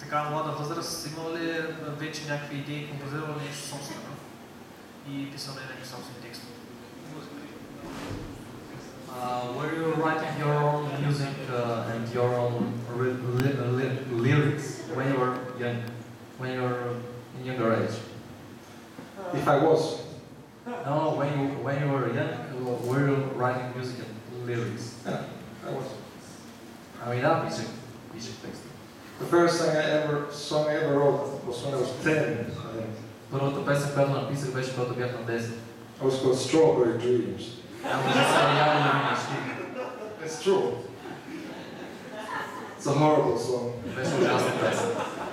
така млада възраст, имал ли вече някакви идеи, композирал нещо собствено и писал ли някакви собствени текстове? Were you writing your own music and your own lyrics when you were young, when you were in younger age? If I was? No, when you were young, were you writing music and lyrics? Yeah, I was. Ами да, пишех текст. The first song I ever wrote was when I was 10, I think. Първата песен, която написах, беше когато бях на 10. It was called Strawberry Dreams. It's true. It's a horrible song. Беше ужасна песен.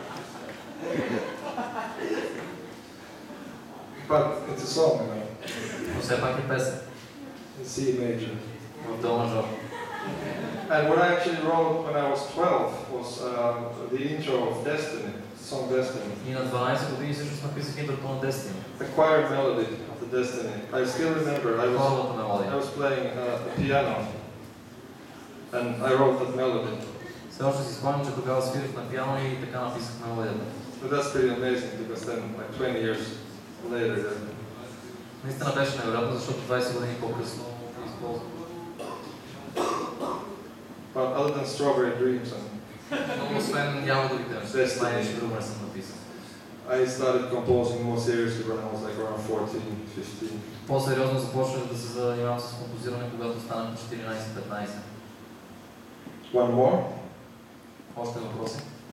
But it's a song, you know. Но все пак е песен. In C major. В до мажор. And what I actually wrote when I was 12 was the intro of Destiny, song Destiny. И на 12 години всъщност написах интрото на Destiny. The choir melody of the Destiny. I still remember I was playing a piano and I wrote that melody. Все още си спомням, че тогава свирих на пиано и така написах мелодията. But that's pretty amazing because then like 20 years later наистина беше невероятно, защото 20 години по-късно го използвам. But other than Strawberry Dreams and освен ягодовите неща, най-нещо друго не съм написал. I started composing more seriously when I was like around 14, 15. По-сериозно започнах да се занимавам с композиране, когато станах 14-15. One more? Още въпроси?